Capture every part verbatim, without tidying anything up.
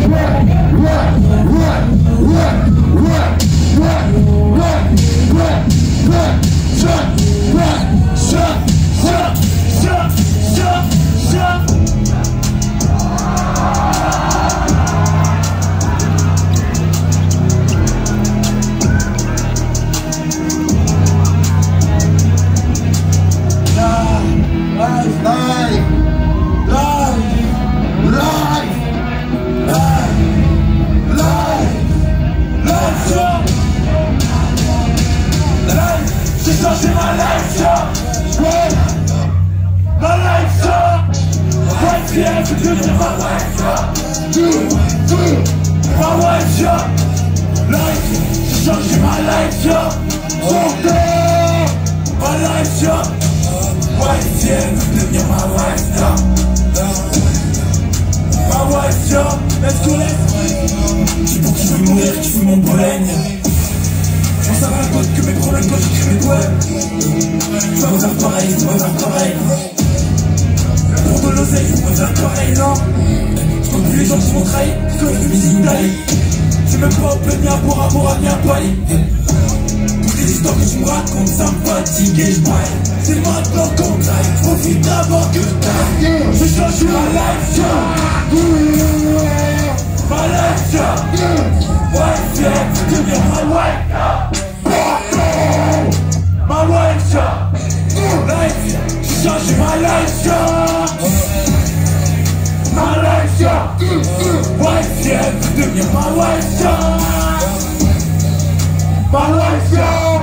J'ai ma life, yeah. Ouais. Ma life, yeah. Wife, yeah, je veux devenir ma wife, yeah. Ma wife, yeah. Life, j'ai changé ma life, yeah. Ma life, yeah. Wife, yeah, je veux devenir ma wife, yeah. Ma wife, yeah. Let's go, let's. C'est pour qui veut mourir, qui fout mon pollen. Je pense à ma pote que mes problèmes quand j'écris mes poèmes. Je dois faire pareil, je dois faire pareil. Pour de l'oseille, je dois faire pareil, non. Je compte plus les gens qui m'ont trahi, je connais de musique d'aller. J'ai même pas appelé ni à boire, à boire, ni à poiler. Toutes les histoires que tu me racontes, ça me fatigue et je braille. C'est maintenant qu'on traille, je profite d'abord que t'ailles. J'ai changé ma life, yeah. Ma life, yeah. Wife, yeah, je veux devenir ma wife, yeah. My wife, yeah. Life, yeah. J'ai changé ma life, yeah. Ma life, yeah. Wife, yeah, je veux devenir ma wife, yeah. Ma life, yeah.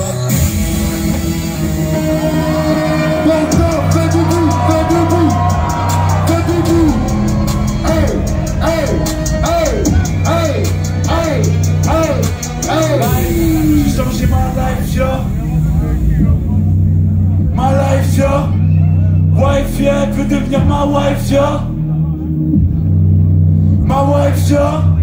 Maintenant, fais debout, fais debout, fais debout. Hey, hey, hey, hey, hey, hey, hey. J'ai changé ma life, yeah. Ma life, yeah. Wife, yeah, elle veut devenir ma wife, yeah. Ma wife, yeah.